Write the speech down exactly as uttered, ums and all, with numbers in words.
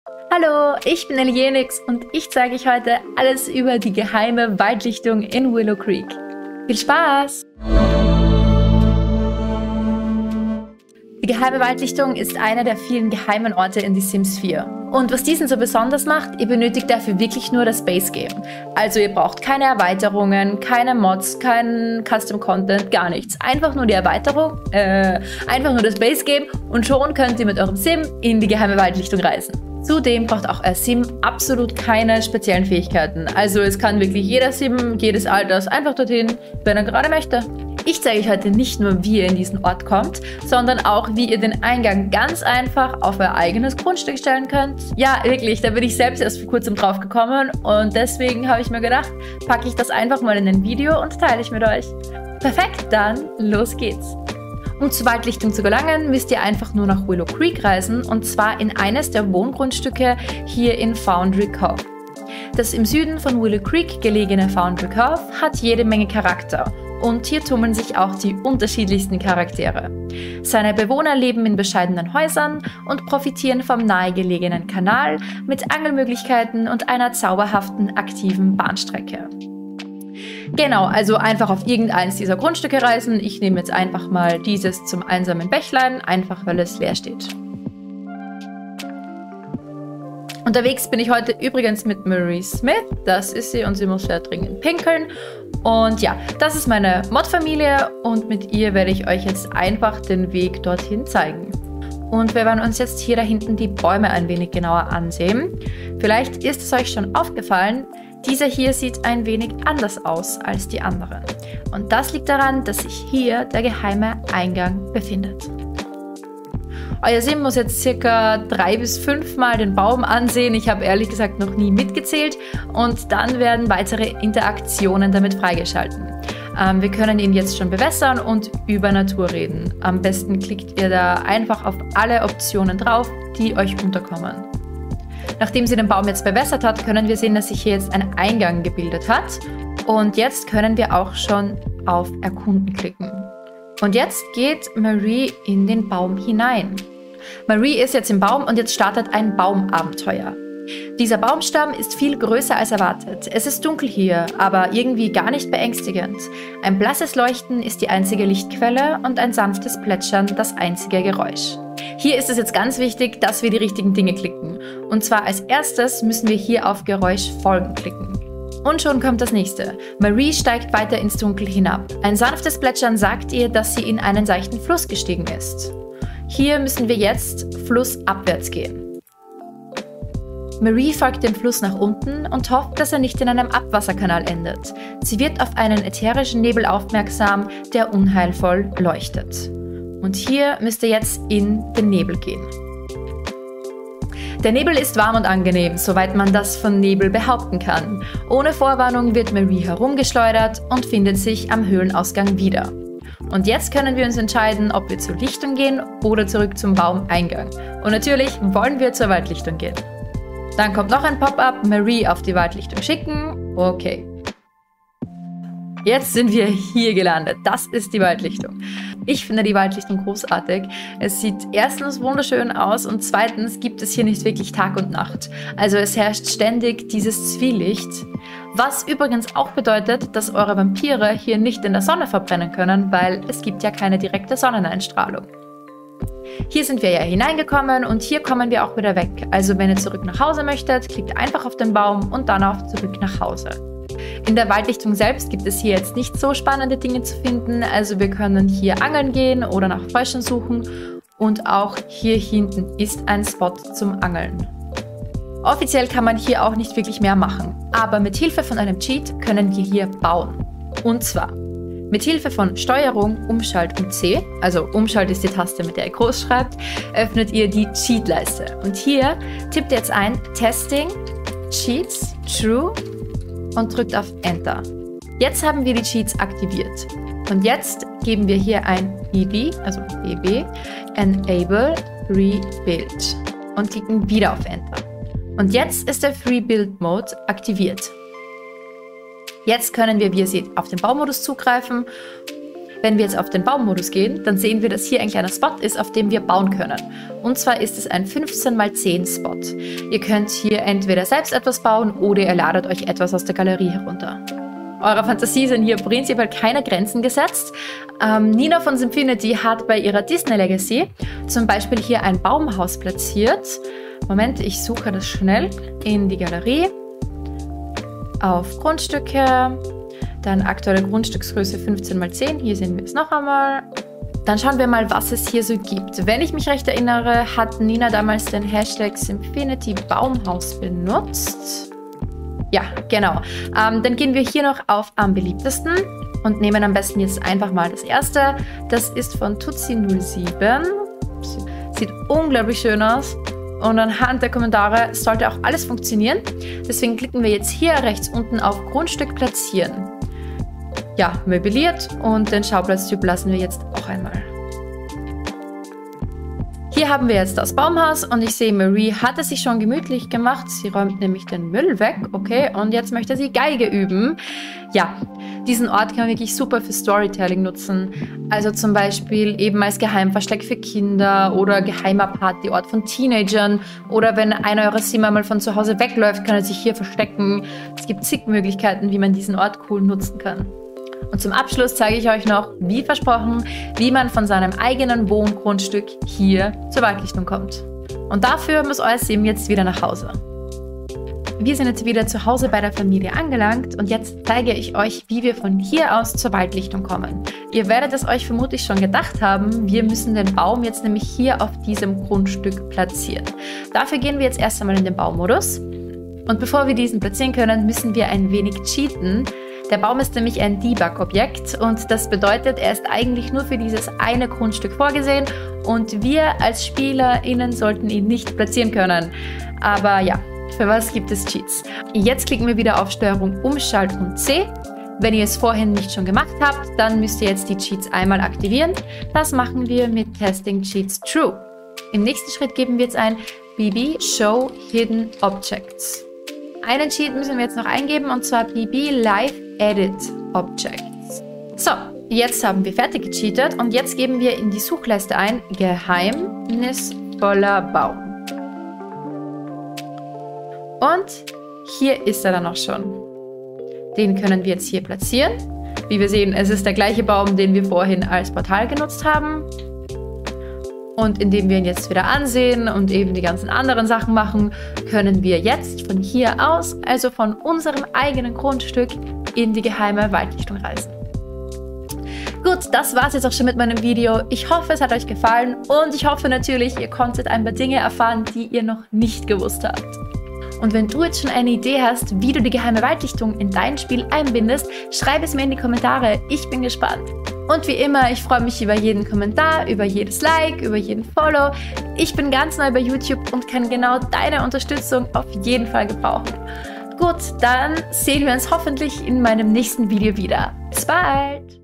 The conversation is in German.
Hallo, ich bin Elienix und ich zeige euch heute alles über die geheime Waldlichtung in Willow Creek. Viel Spaß! Die geheime Waldlichtung ist einer der vielen geheimen Orte in The Sims vier. Und was diesen so besonders macht, ihr benötigt dafür wirklich nur das Base Game. Also ihr braucht keine Erweiterungen, keine Mods, keinen Custom Content, gar nichts. Einfach nur die Erweiterung, äh, einfach nur das Base Game und schon könnt ihr mit eurem Sim in die geheime Waldlichtung reisen. Zudem braucht auch euer Sim absolut keine speziellen Fähigkeiten. Also es kann wirklich jeder Sim, jedes Alters einfach dorthin, wenn er gerade möchte. Ich zeige euch heute nicht nur, wie ihr in diesen Ort kommt, sondern auch, wie ihr den Eingang ganz einfach auf euer eigenes Grundstück stellen könnt. Ja, wirklich, da bin ich selbst erst vor kurzem drauf gekommen und deswegen habe ich mir gedacht, packe ich das einfach mal in ein Video und teile ich mit euch. Perfekt, dann los geht's. Um zur Waldlichtung zu gelangen, müsst ihr einfach nur nach Willow Creek reisen und zwar in eines der Wohngrundstücke hier in Foundry Cove. Das im Süden von Willow Creek gelegene Foundry Cove hat jede Menge Charakter und hier tummeln sich auch die unterschiedlichsten Charaktere. Seine Bewohner leben in bescheidenen Häusern und profitieren vom nahegelegenen Kanal mit Angelmöglichkeiten und einer zauberhaften aktiven Bahnstrecke. Genau, also einfach auf irgendeines dieser Grundstücke reisen. Ich nehme jetzt einfach mal dieses zum einsamen Bächlein, einfach weil es leer steht. Unterwegs bin ich heute übrigens mit Marie Smith, das ist sie und sie muss sehr dringend pinkeln. Und ja, das ist meine Mod-Familie und mit ihr werde ich euch jetzt einfach den Weg dorthin zeigen. Und wir werden uns jetzt hier da hinten die Bäume ein wenig genauer ansehen. Vielleicht ist es euch schon aufgefallen, dieser hier sieht ein wenig anders aus als die anderen. Und das liegt daran, dass sich hier der geheime Eingang befindet. Euer Sim muss jetzt circa drei bis fünf Mal den Baum ansehen. Ich habe ehrlich gesagt noch nie mitgezählt. Und dann werden weitere Interaktionen damit freigeschalten. Ähm, wir können ihn jetzt schon bewässern und über Natur reden. Am besten klickt ihr da einfach auf alle Optionen drauf, die euch unterkommen. Nachdem sie den Baum jetzt bewässert hat, können wir sehen, dass sich hier jetzt ein Eingang gebildet hat. Und jetzt können wir auch schon auf Erkunden klicken. Und jetzt geht Marie in den Baum hinein. Marie ist jetzt im Baum und jetzt startet ein Baumabenteuer. Dieser Baumstamm ist viel größer als erwartet. Es ist dunkel hier, aber irgendwie gar nicht beängstigend. Ein blasses Leuchten ist die einzige Lichtquelle und ein sanftes Plätschern das einzige Geräusch. Hier ist es jetzt ganz wichtig, dass wir die richtigen Dinge klicken. Und zwar als erstes müssen wir hier auf Geräusch folgen klicken. Und schon kommt das nächste. Marie steigt weiter ins Dunkel hinab. Ein sanftes Plätschern sagt ihr, dass sie in einen seichten Fluss gestiegen ist. Hier müssen wir jetzt flussabwärts gehen. Marie folgt dem Fluss nach unten und hofft, dass er nicht in einem Abwasserkanal endet. Sie wird auf einen ätherischen Nebel aufmerksam, der unheilvoll leuchtet. Und hier müsst ihr jetzt in den Nebel gehen. Der Nebel ist warm und angenehm, soweit man das von Nebel behaupten kann. Ohne Vorwarnung wird Marie herumgeschleudert und findet sich am Höhlenausgang wieder. Und jetzt können wir uns entscheiden, ob wir zur Lichtung gehen oder zurück zum Baumeingang. Und natürlich wollen wir zur Waldlichtung gehen. Dann kommt noch ein Pop-up, Marie auf die Waldlichtung schicken. Okay. Jetzt sind wir hier gelandet. Das ist die Waldlichtung. Ich finde die Waldlichtung großartig. Es sieht erstens wunderschön aus und zweitens gibt es hier nicht wirklich Tag und Nacht. Also es herrscht ständig dieses Zwielicht, was übrigens auch bedeutet, dass eure Vampire hier nicht in der Sonne verbrennen können, weil es gibt ja keine direkte Sonneneinstrahlung. Hier sind wir ja hineingekommen und hier kommen wir auch wieder weg. Also wenn ihr zurück nach Hause möchtet, klickt einfach auf den Baum und dann auf Zurück nach Hause. In der Waldlichtung selbst gibt es hier jetzt nicht so spannende Dinge zu finden, also wir können hier angeln gehen oder nach Fröschen suchen und auch hier hinten ist ein Spot zum Angeln. Offiziell kann man hier auch nicht wirklich mehr machen, aber mit Hilfe von einem Cheat können wir hier bauen. Und zwar mit Hilfe von Steuerung, Umschalt und C, also Umschalt ist die Taste, mit der ihr groß schreibt, öffnet ihr die Cheat-Leiste. Und hier tippt ihr jetzt ein Testing, Cheats, True und drückt auf Enter. Jetzt haben wir die Cheats aktiviert. Und jetzt geben wir hier ein E B, also E B, Enable Rebuild und klicken wieder auf Enter. Und jetzt ist der Free Build Mode aktiviert. Jetzt können wir, wie ihr seht, auf den Baumodus zugreifen Wenn wir jetzt auf den Baummodus gehen, dann sehen wir, dass hier ein kleiner Spot ist, auf dem wir bauen können. Und zwar ist es ein fünfzehn mal zehn Spot. Ihr könnt hier entweder selbst etwas bauen oder ihr ladet euch etwas aus der Galerie herunter. Eurer Fantasie sind hier prinzipiell keine Grenzen gesetzt. Ähm, Nina von Simfinity hat bei ihrer Disney Legacy zum Beispiel hier ein Baumhaus platziert. Moment, ich suche das schnell in die Galerie. Auf Grundstücke. Dann aktuelle Grundstücksgröße fünfzehn mal zehn. Hier sehen wir es noch einmal. Dann schauen wir mal, was es hier so gibt. Wenn ich mich recht erinnere, hat Nina damals den Hashtag Simfinity Baumhaus benutzt. Ja, genau. Ähm, dann gehen wir hier noch auf am beliebtesten und nehmen am besten jetzt einfach mal das erste. Das ist von Tutsi null sieben. Sieht unglaublich schön aus. Und anhand der Kommentare sollte auch alles funktionieren. Deswegen klicken wir jetzt hier rechts unten auf Grundstück platzieren. Ja, möbliert und den Schauplatztyp lassen wir jetzt auch einmal. Hier haben wir jetzt das Baumhaus und ich sehe, Marie hat es sich schon gemütlich gemacht. Sie räumt nämlich den Müll weg, okay, und jetzt möchte sie Geige üben. Ja, diesen Ort kann man wirklich super für Storytelling nutzen. Also zum Beispiel eben als Geheimversteck für Kinder oder geheimer Partyort von Teenagern. Oder wenn einer eurer Simmer mal von zu Hause wegläuft, kann er sich hier verstecken. Es gibt zig Möglichkeiten, wie man diesen Ort cool nutzen kann. Und zum Abschluss zeige ich euch noch, wie versprochen, wie man von seinem eigenen Wohngrundstück hier zur Waldlichtung kommt. Und dafür muss euer Sim jetzt wieder nach Hause. Wir sind jetzt wieder zu Hause bei der Familie angelangt und jetzt zeige ich euch, wie wir von hier aus zur Waldlichtung kommen. Ihr werdet es euch vermutlich schon gedacht haben, wir müssen den Baum jetzt nämlich hier auf diesem Grundstück platzieren. Dafür gehen wir jetzt erst einmal in den Baumodus. Und bevor wir diesen platzieren können, müssen wir ein wenig cheaten. Der Baum ist nämlich ein Debug-Objekt und das bedeutet, er ist eigentlich nur für dieses eine Grundstück vorgesehen und wir als SpielerInnen sollten ihn nicht platzieren können. Aber ja, für was gibt es Cheats? Jetzt klicken wir wieder auf Steuerung Umschalt und C. Wenn ihr es vorhin nicht schon gemacht habt, dann müsst ihr jetzt die Cheats einmal aktivieren. Das machen wir mit Testing Cheats True. Im nächsten Schritt geben wir jetzt ein B B Show Hidden Objects. Einen Cheat müssen wir jetzt noch eingeben und zwar B B Live Edit Objects. So, jetzt haben wir fertig gecheatet und jetzt geben wir in die Suchleiste ein geheimnisvoller Baum. Und hier ist er dann auch schon. Den können wir jetzt hier platzieren. Wie wir sehen, es ist der gleiche Baum, den wir vorhin als Portal genutzt haben. Und indem wir ihn jetzt wieder ansehen und eben die ganzen anderen Sachen machen, können wir jetzt von hier aus, also von unserem eigenen Grundstück, in die geheime Waldlichtung reisen. Gut, das war's jetzt auch schon mit meinem Video. Ich hoffe, es hat euch gefallen und ich hoffe natürlich, ihr konntet ein paar Dinge erfahren, die ihr noch nicht gewusst habt. Und wenn du jetzt schon eine Idee hast, wie du die geheime Waldlichtung in dein Spiel einbindest, schreib es mir in die Kommentare. Ich bin gespannt. Und wie immer, ich freue mich über jeden Kommentar, über jedes Like, über jeden Follow. Ich bin ganz neu bei YouTube und kann genau deine Unterstützung auf jeden Fall gebrauchen. Gut, dann sehen wir uns hoffentlich in meinem nächsten Video wieder. Bis bald!